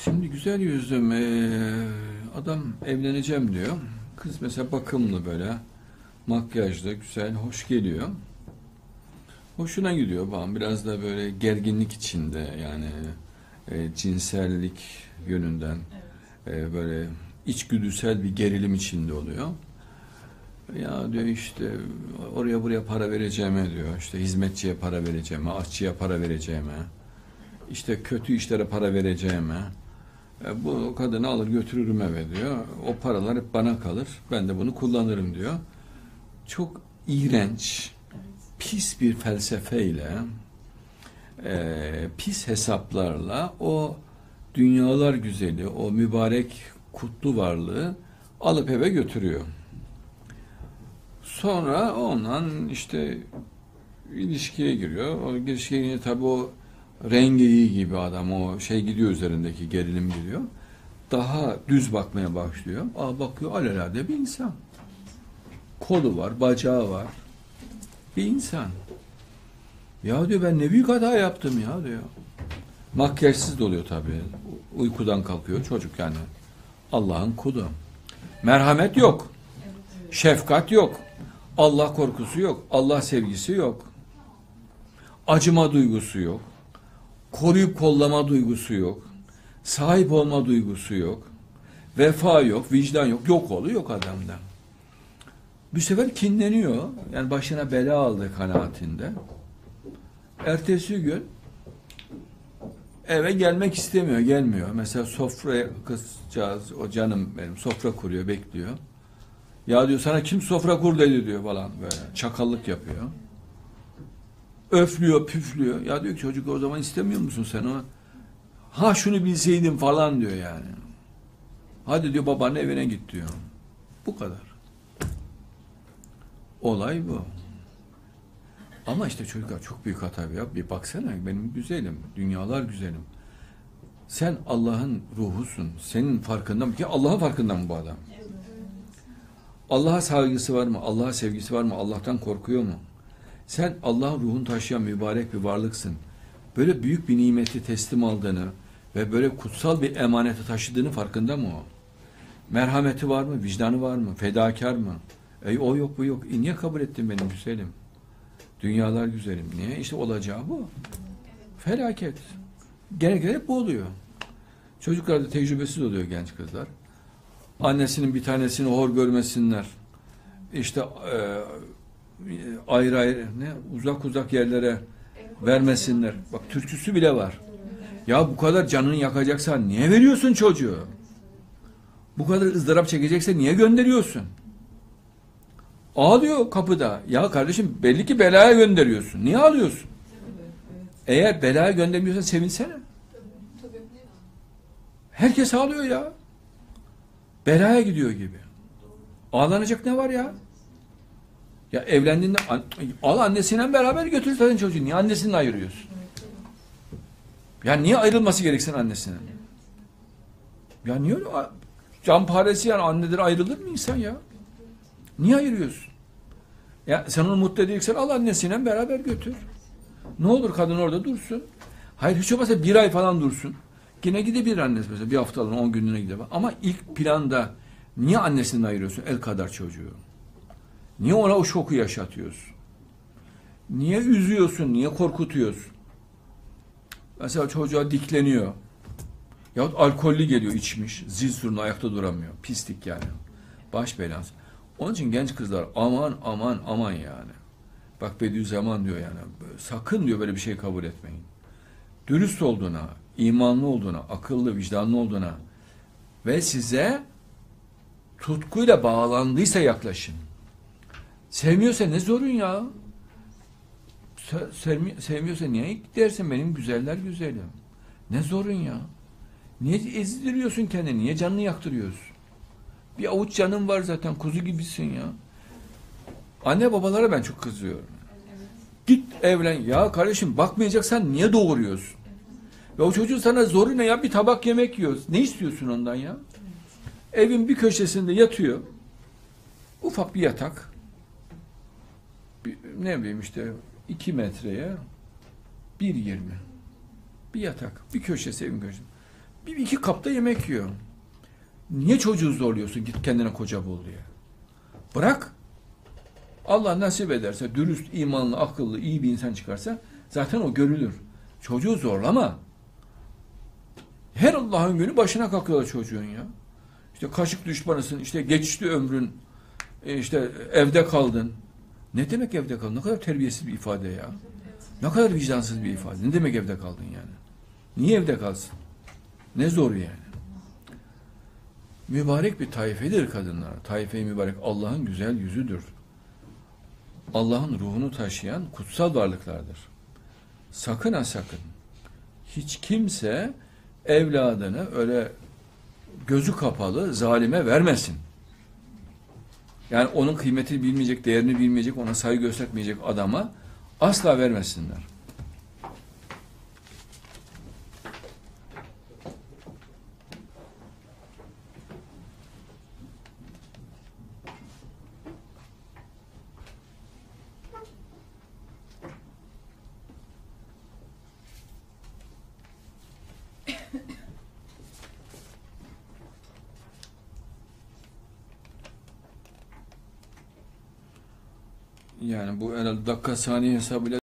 Şimdi güzel yüzlüm adam evleneceğim diyor. Kız mesela bakımlı böyle, makyajlı, güzel, hoş geliyor. Hoşuna gidiyor falan. Biraz da böyle gerginlik içinde yani cinsellik yönünden böyle içgüdüsel bir gerilim içinde oluyor. Ya diyor işte oraya buraya para vereceğime diyor. İşte hizmetçiye para vereceğime, aşçıya para vereceğime, işte kötü işlere para vereceğime. Bu kadını alır götürürüm eve diyor. O paralar hep bana kalır. Ben de bunu kullanırım diyor. Çok iğrenç, pis bir felsefeyle, pis hesaplarla o dünyalar güzeli, o mübarek kutlu varlığı alıp eve götürüyor. Sonra ondan işte ilişkiye giriyor. O ilişkiye girince tabii o rengeyi gibi adam, o şey gidiyor, üzerindeki gerilim gidiyor. Daha düz bakmaya başlıyor. Bakıyor alelade bir insan. Kolu var, bacağı var. Bir insan. Ya diyor ben ne büyük hata yaptım ya diyor. Makyajsız da oluyor tabii. Uykudan kalkıyor çocuk yani. Allah'ın kulu. Merhamet yok. Şefkat yok. Allah korkusu yok. Allah sevgisi yok. Acıma duygusu yok. Koruyup kollama duygusu yok. Sahip olma duygusu yok. Vefa yok, vicdan yok. Yok oluyor adamda. Bu sefer kinleniyor. Yani başına bela aldı kanaatinde. Ertesi gün eve gelmek istemiyor, gelmiyor. Mesela sofraya kızcağız, o canım benim sofra kuruyor, bekliyor. Ya diyor sana kim sofra kur dedi diyor falan böyle. Çakallık yapıyor. Öflüyor, püflüyor. Ya diyor ki çocuk o zaman istemiyor musun sen o? Ha şunu bilseydim falan diyor yani. Hadi diyor babanın evine git diyor. Bu kadar. Olay bu. Ama işte çocuklar çok büyük hata yapıyor. Bir baksana benim güzelim, dünyalar güzelim. Sen Allah'ın ruhusun. Senin farkında mı? Ki Allah'ın farkında mı bu adam? Allah'a saygısı var mı? Allah'a sevgisi var mı? Allah'tan korkuyor mu? Sen Allah'ın ruhunu taşıyan mübarek bir varlıksın. Böyle büyük bir nimeti teslim aldığını ve böyle kutsal bir emaneti taşıdığını farkında mı o? Merhameti var mı? Vicdanı var mı? Fedakar mı? O yok bu yok. Niye kabul ettin benim güzelim? Dünyalar güzelim. Niye? İşte olacağı bu. Felaket. Genellikle hep bu oluyor. Çocuklar da tecrübesiz oluyor, genç kızlar. Annesinin bir tanesini hor görmesinler. İşte ayrı ayrı uzak uzak yerlere vermesinler. Bak türküsü bile var. Ya bu kadar canını yakacaksan niye veriyorsun çocuğu? Bu kadar ızdırap çekecekse niye gönderiyorsun? Ağlıyor kapıda. Ya kardeşim belli ki belaya gönderiyorsun. Niye ağlıyorsun? Eğer belaya göndermiyorsan sevinsene. Herkes ağlıyor ya. Belaya gidiyor gibi. Ağlanacak ne var ya? Ya evlendiğinde al annesiyle beraber götür zaten çocuğu. Niye annesinden ayırıyorsun? Ya niye ayrılması gereksin annesinden? Ya niye öyle? Can paresi yani anneden ayrılır mı insan ya? Niye ayırıyorsun? Ya sen onu mutlu edeceksen al annesiyle beraber götür. Ne olur kadın orada dursun. Hayır hiç olmazsa bir ay falan dursun. Yine gidebilir annesi mesela bir haftalığına 10 günlüğüne gidebilir. Ama ilk planda niye annesinden ayırıyorsun el kadar çocuğu? Niye ona o şoku yaşatıyorsun? Niye üzüyorsun? Niye korkutuyorsun? Mesela çocuğa dikleniyor. Yahut alkollü geliyor içmiş. Zil zurna ayakta duramıyor. Pislik yani. Baş belası. Onun için genç kızlar aman aman aman yani. Bak Bediüzzaman diyor yani. Sakın diyor böyle bir şey kabul etmeyin. Dürüst olduğuna, imanlı olduğuna, akıllı, vicdanlı olduğuna ve size tutkuyla bağlandıysa yaklaşın. Sevmiyorsa ne zorun ya? Sevmiyorsa niye gidersin benim güzeller güzelim? Ne zorun ya? Niye ezdiriyorsun kendini? Niye canını yaktırıyorsun? Bir avuç canın var zaten, kuzu gibisin ya. Anne babalara ben çok kızıyorum. Git evlen. Ya kardeşim bakmayacaksan niye doğuruyorsun? Ve o çocuğun sana zoru ne ya? Bir tabak yemek yiyoruz. Ne istiyorsun ondan ya? Evin bir köşesinde yatıyor. Ufak bir yatak. Ne bileyim işte 2 metreye 1,20. Bir yatak. Bir köşesi evin köşesi. Bir iki kapta yemek yiyor. Niye çocuğu zorluyorsun? Git kendine koca bul diye. Bırak. Allah nasip ederse dürüst, imanlı, akıllı, iyi bir insan çıkarsa zaten o görülür. Çocuğu zorlama. Her Allah'ın günü başına kalkıyorlar çocuğun ya. İşte kaşık düşmanısın, işte geçti ömrün, işte evde kaldın. Ne demek evde kaldın? Ne kadar terbiyesiz bir ifade ya. Ne kadar vicdansız bir ifade. Ne demek evde kaldın yani? Niye evde kalsın? Ne zoru yani? Mübarek bir taifedir kadınlar. Taife-i mübarek Allah'ın güzel yüzüdür. Allah'ın ruhunu taşıyan kutsal varlıklardır. Sakın ha sakın. Hiç kimse evladını öyle gözü kapalı zalime vermesin. Yani onun kıymetini bilmeyecek, değerini bilmeyecek, ona saygı göstermeyecek adama asla vermesinler. Yani bu herhalde dakika saniye hesabıyla